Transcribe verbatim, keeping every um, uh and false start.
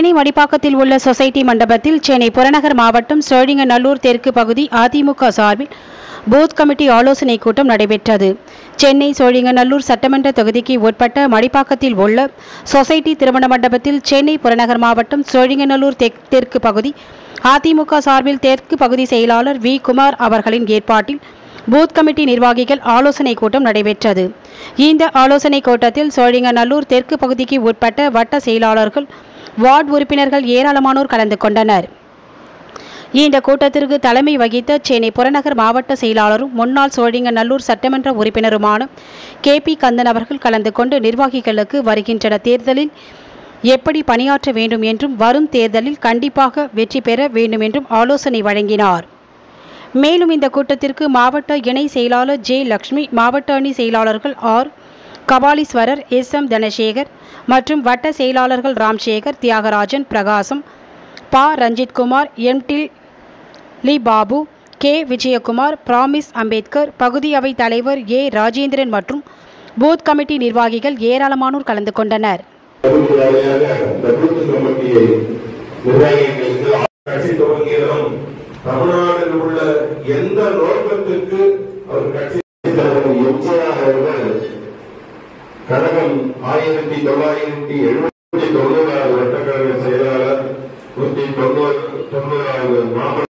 சென்னை மடிப்பாக்கத்தில் உள்ள சொசைட்டி மண்டபத்தில் சென்னை புறநகர் மாவட்டம் சோழிங்கநல்லூர் தெற்கு பகுதி அதிமுக சார்பில் பூத் கமிட்டி ஆலோசனை கூட்டம் நடைபெற்றது. சென்னை சோழிங்கநல்லூர் சட்டமன்ற தொகுதிக்கு உட்பட்ட மடிப்பாக்கத்தில் உள்ள சொசைட்டி திருமண மண்டபத்தில் சென்னை புறநகர் மாவட்டம் சோழிங்கநல்லூர் தெற்கு பகுதி அதிமுக சார்பில் தெற்கு பகுதி செயலாளர் வி குமார் அவர்களின் ஏற்பாட்டில் பூத் கமிட்டி நிர்வாகிகள் ஆலோசனை கூட்டம் நடைபெற்றது. இந்த ஆலோசனை கூட்டத்தில் சோழிங்கநல்லூர் தெற்கு பகுதிக்கு உட்பட்ட வட்ட செயலாளர்கள், வார்டு உறுப்பினர்கள் ஏராளமானோர் கலந்து கொண்டனர். இந்த கூட்டத்திற்கு தலைமை வகித்த சென்னை புறநகர் மாவட்ட செயலாளரும் முன்னாள் சோழிங்கநல்லூர் சட்டமன்ற உறுப்பினருமான கே பி கந்தன் அவர்கள் கலந்து கொண்டு நிர்வாகிகளுக்கு வருகின்ற தேர்தலில் எப்படி பணியாற்ற வேண்டும் என்றும் வரும் தேர்தலில் கண்டிப்பாக வெற்றி பெற வேண்டும் என்றும் ஆலோசனை வழங்கினார். மேலும் இந்த கூட்டத்திற்கு மாவட்ட இணை செயலாளர் ஜே லட்சுமி, மாவட்ட அணி செயலாளர்கள் R Kapaleeswarar, S M Dhanasekar மற்றும் வட்ட செயலாளர்கள் ராம்சேகர், தியாகராஜன், பிரகாசம், பா ரஞ்சித்குமார், எம் டி லி பாபு, கே விஜயகுமார், பிராமிஸ் அம்பேத்கர், பகுதி அவை தலைவர் ஏ ராஜேந்திரன் மற்றும் பூத் கமிட்டி நிர்வாகிகள் ஏராளமானோர் கலந்து கொண்டனர். தமிழ்நாட்டில் உள்ள எந்த நோக்கத்திற்கு அவர் கட்சி கழகம் ஆயிரத்தி தொள்ளாயிரத்தி எழுபத்தி தொண்ணூறாவது வட்டக்கழக செயலாளர், நூற்றி தொண்ணூறு தொண்ணூறாவது மாவட்ட